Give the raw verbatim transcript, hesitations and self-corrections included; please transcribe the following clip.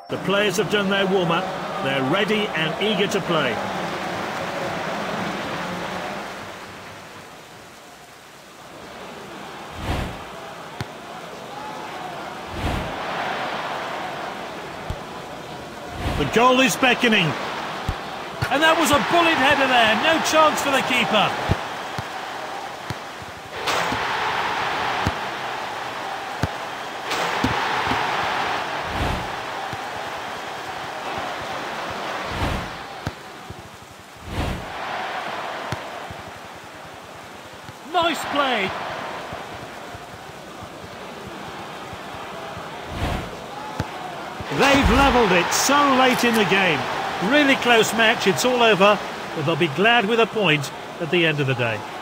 The players have done their warm-up. They're ready and eager to play. The goal is beckoning. And that was a bullet header there. No chance for the keeper. Nice play. They've levelled it so late in the game. Really close match, it's all over, but they'll be glad with a point at the end of the day.